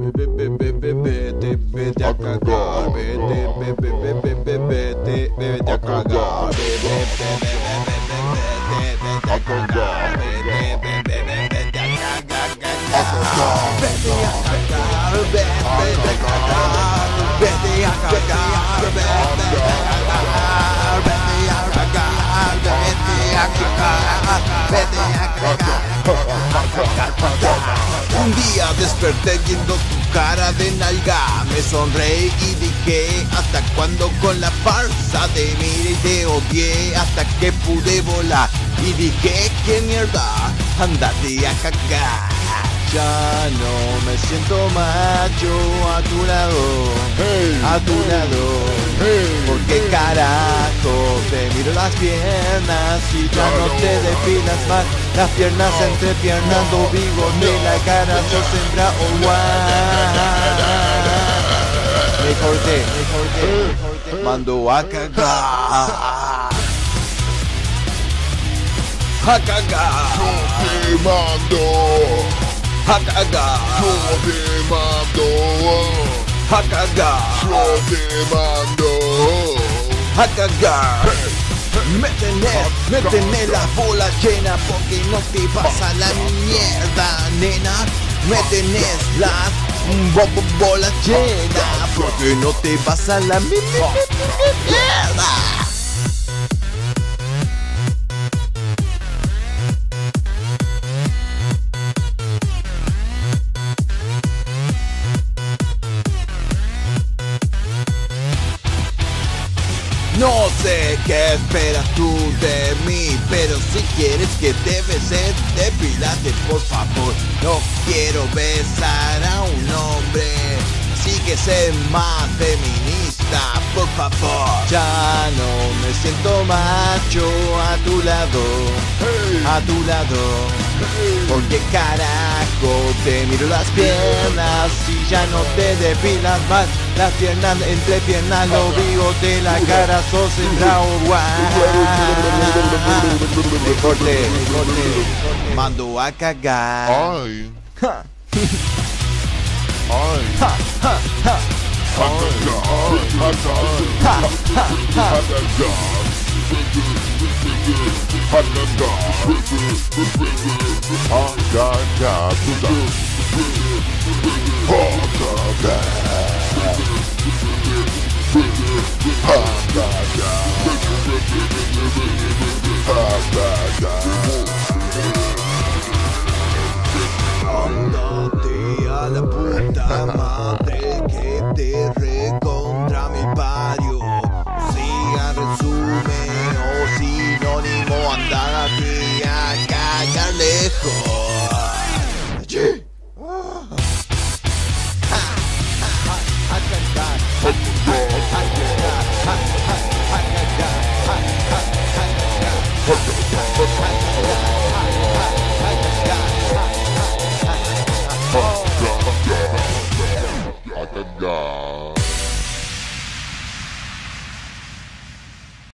Vete a cagar, vete a cagar, Un día desperté viendo tu cara de nalga. Me sonreí y dije, ¿hasta cuándo con la farsa de mira y te odié? Hasta que pude volar y dije, ¿qué mierda? Andate a cagar. Ya no me siento macho a tu lado, Hey, a tu lado. hey, Porque hey. carajo, te miro las piernas y ya no te depilas más. Las piernas entre piernas, bigote, la cara sos hembra o Me corté, mando a cagar. A cagar, Te mando, a cagar, yo te mando, a cagar, yo te mando. a cagar. Me tenés la bola llena porque no te pasa la mierda, nena. Me tenés las bolas llenas porque no te pasa la mierda. No sé qué esperas tú de mí, pero si quieres que debe ser, depilate por favor. No quiero besar a un hombre, así que sé más feminista, por favor. Ya no me siento macho a tu lado, a tu lado. Porque carajo, te miro las piernas y ya no te depilas más. Las piernas entre piernas, los bigotes, la cara sos el Me corté, mando a cagar. Ay, Ja. ay, Ja, ja, ja. Ándate a la puta madre que te recontra mi barrio. Siga resumen o sinónimo, andar aquí a cagar lejos.